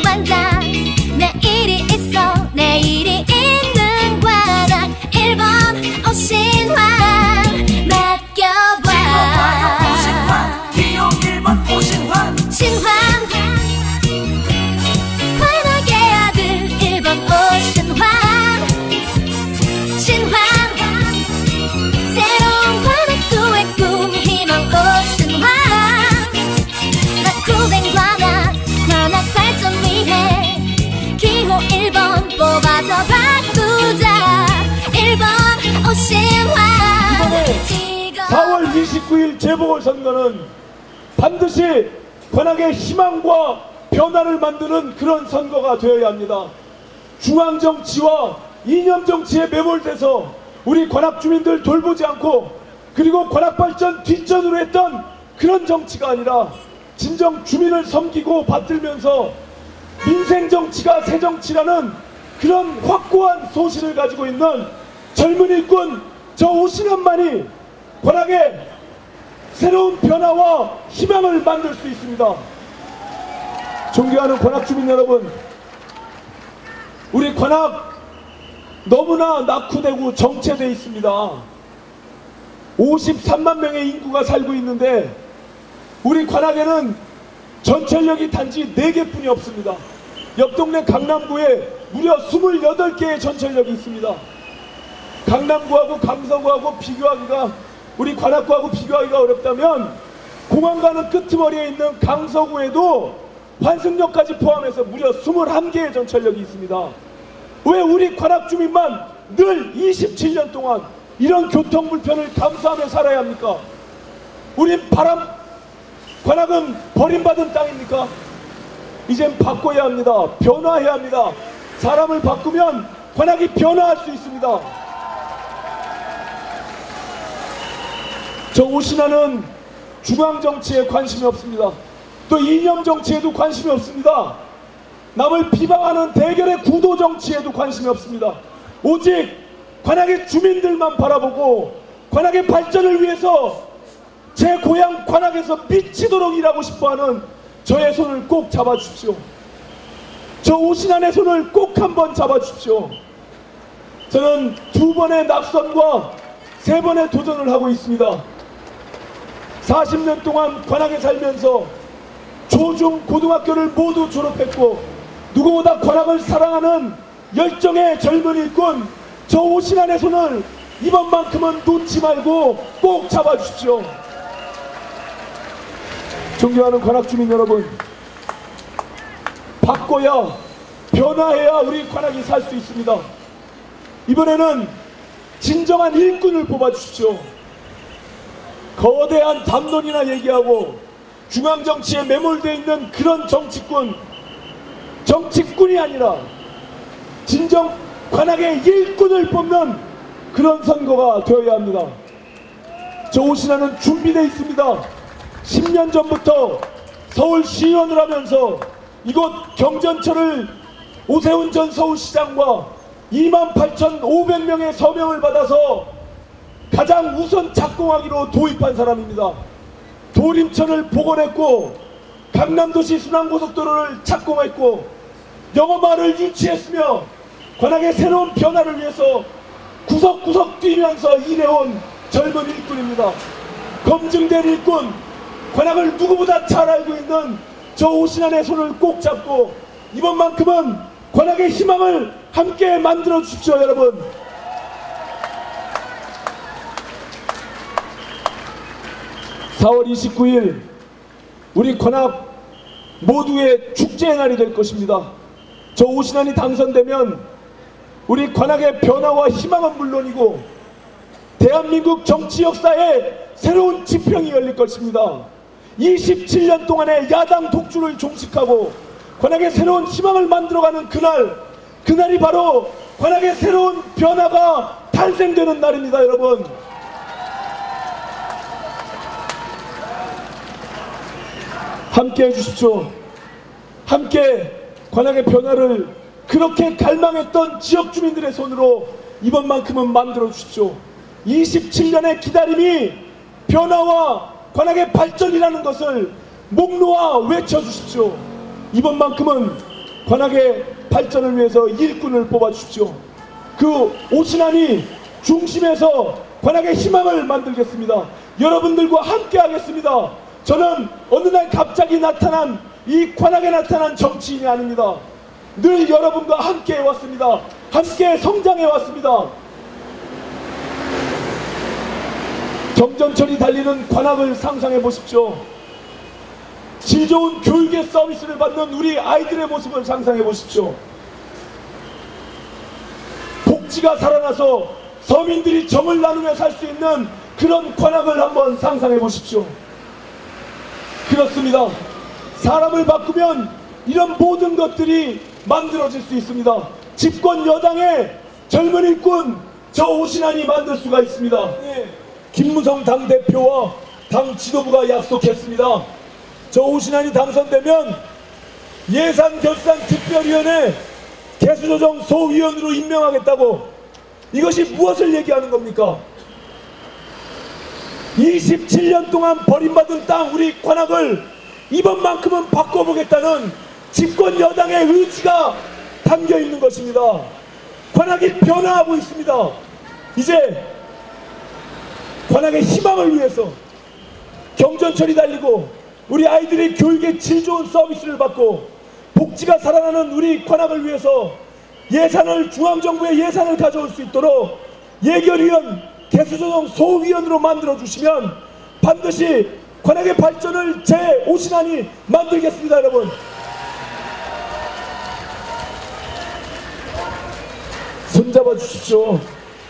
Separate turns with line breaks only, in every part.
관장. 내일이 있어 내일이 있는 관악 1번 오신환 맡겨봐.
오신환 기호 1번 오신환
신환 관악의 아들 1번 오신환. 신환 새로운 관악구의 꿈 희망 오신환. 나 구된 관악 관악 발전 위해 기호 1번 뽑아서 바꾸자. 1번 오신환.
이번에 4월 29일 재보궐선거는 반드시 관악의 희망과 변화를 만드는 그런 선거가 되어야 합니다. 중앙정치와 이념정치에 매몰돼서 우리 관악 주민들 돌보지 않고 그리고 관악 발전 뒷전으로 했던 그런 정치가 아니라 진정 주민을 섬기고 받들면서 민생정치가 새정치라는 그런 확고한 소신을 가지고 있는 젊은 일꾼 저 오신환만이 관악의 새로운 변화와 희망을 만들 수 있습니다. 존경하는 관악 주민 여러분, 우리 관악 너무나 낙후되고 정체되어 있습니다. 53만 명의 인구가 살고 있는데 우리 관악에는 전철역이 단지 4개뿐이 없습니다. 옆 동네 강남구에 무려 28개의 전철역이 있습니다. 강남구하고 강서구하고 비교하기가, 우리 관악구하고 비교하기가 어렵다면 공항 가는 끄트머리에 있는 강서구에도 환승역까지 포함해서 무려 21개의 전철역이 있습니다. 왜 우리 관악 주민만 늘 27년 동안 이런 교통 불편을 감수하며 살아야 합니까? 우린 관악은 버림받은 땅입니까? 이젠 바꿔야 합니다. 변화해야 합니다. 사람을 바꾸면 관악이 변화할 수 있습니다. 저 오신환은 중앙정치에 관심이 없습니다. 또 이념정치에도 관심이 없습니다. 남을 비방하는 대결의 구도정치에도 관심이 없습니다. 오직 관악의 주민들만 바라보고 관악의 발전을 위해서 제 고향 관악에서 미치도록 일하고 싶어하는 저의 손을 꼭 잡아주십시오. 저 오신환의 손을 꼭 한번 잡아주십시오. 저는 2번의 낙선과 3번의 도전을 하고 있습니다. 40년 동안 관악에 살면서 초중 고등학교를 모두 졸업했고 누구보다 관악을 사랑하는 열정의 젊은 일꾼 저 오신환의 손을 이번만큼은 놓지 말고 꼭 잡아주십시오. 존경하는 관악 주민 여러분, 바꿔야 변화해야 우리 관악이 살 수 있습니다. 이번에는 진정한 일꾼을 뽑아주십시오. 거대한 담론이나 얘기하고 중앙정치에 매몰되어 있는 그런 정치꾼이 아니라 진정 관악의 일꾼을 뽑는 그런 선거가 되어야 합니다. 저 오신환은 준비되어 있습니다. 10년 전부터 서울시의원을 하면서 이곳 경전철을 오세훈 전 서울시장과 28,500명의 서명을 받아서 가장 우선 착공하기로 도입한 사람입니다. 도림천을 복원했고 강남도시 순환고속도로를 착공했고 영어마을을 유치했으며 관악의 새로운 변화를 위해서 구석구석 뛰면서 일해온 젊은 일꾼입니다. 검증된 일꾼, 관악을 누구보다 잘 알고 있는 저 오신환의 손을 꼭 잡고 이번만큼은 관악의 희망을 함께 만들어 주십시오. 여러분, (4월 29일) 우리 관악 모두의 축제의 날이 될 것입니다. 저 오신환이 당선되면 우리 관악의 변화와 희망은 물론이고 대한민국 정치 역사에 새로운 지평이 열릴 것입니다. 27년 동안의 야당 독주를 종식하고 관악의 새로운 희망을 만들어가는 그날이 바로 관악의 새로운 변화가 탄생되는 날입니다. 여러분, 함께 해주십시오. 함께 관악의 변화를 그렇게 갈망했던 지역 주민들의 손으로 이번만큼은 만들어 주십시오. 27년의 기다림이 변화와 관악의 발전이라는 것을 목 놓아 외쳐주십시오. 이번만큼은 관악의 발전을 위해서 일꾼을 뽑아주십시오. 그 오신환이 중심에서 관악의 희망을 만들겠습니다. 여러분들과 함께 하겠습니다. 저는 어느 날 갑자기 나타난 이 관악에 나타난 정치인이 아닙니다. 늘 여러분과 함께 해왔습니다. 함께 성장해왔습니다. 경전철이 달리는 관악을 상상해 보십시오. 질 좋은 교육의 서비스를 받는 우리 아이들의 모습을 상상해 보십시오. 복지가 살아나서 서민들이 정을 나누며 살 수 있는 그런 관악을 한번 상상해 보십시오. 그렇습니다. 사람을 바꾸면 이런 모든 것들이 만들어질 수 있습니다. 집권 여당의 젊은 일꾼 저 오신환이 만들 수가 있습니다. 김무성 당대표와 당 지도부가 약속했습니다. 저 오신환이 당선되면 예산결산특별위원회 개수조정 소위원으로 임명하겠다고. 이것이 무엇을 얘기하는 겁니까? 27년 동안 버림받은 땅 우리 관악을 이번만큼은 바꿔보겠다는 집권 여당의 의지가 담겨 있는 것입니다. 관악이 변화하고 있습니다. 이제 관악의 희망을 위해서 경전철이 달리고 우리 아이들이 교육의 질 좋은 서비스를 받고 복지가 살아나는 우리 관악을 위해서 예산을 중앙정부의 예산을 가져올 수 있도록 예결위원 개수조정 소위원으로 만들어주시면 반드시 관악의 발전을 제 오신환이 만들겠습니다. 여러분 손잡아 주십시오.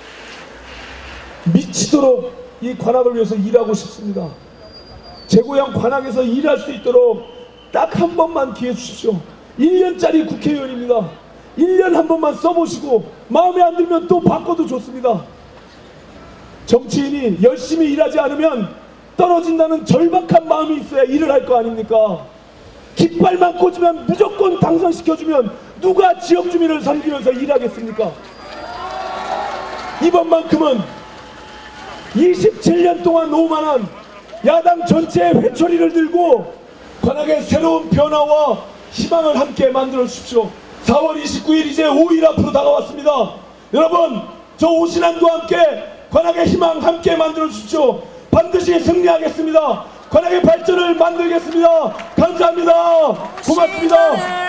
미치도록 이 관악을 위해서 일하고 싶습니다. 제 고향 관악에서 일할 수 있도록 딱 한 번만 기회 주십시오. 1년짜리 국회의원입니다. 1년 한 번만 써보시고 마음에 안 들면 또 바꿔도 좋습니다. 정치인이 열심히 일하지 않으면 떨어진다는 절박한 마음이 있어야 일을 할 거 아닙니까? 깃발만 꽂으면 무조건 당선시켜주면 누가 지역주민을 섬기면서 일하겠습니까? 이번만큼은 27년 동안 오만한 야당 전체의 회초리를 들고 관악의 새로운 변화와 희망을 함께 만들어 주십시오. 4월 29일 이제 5일 앞으로 다가왔습니다. 여러분 저 오신환과 함께 관악의 희망 함께 만들어 주십시오. 반드시 승리하겠습니다. 관악의 발전을 만들겠습니다. 감사합니다. 고맙습니다.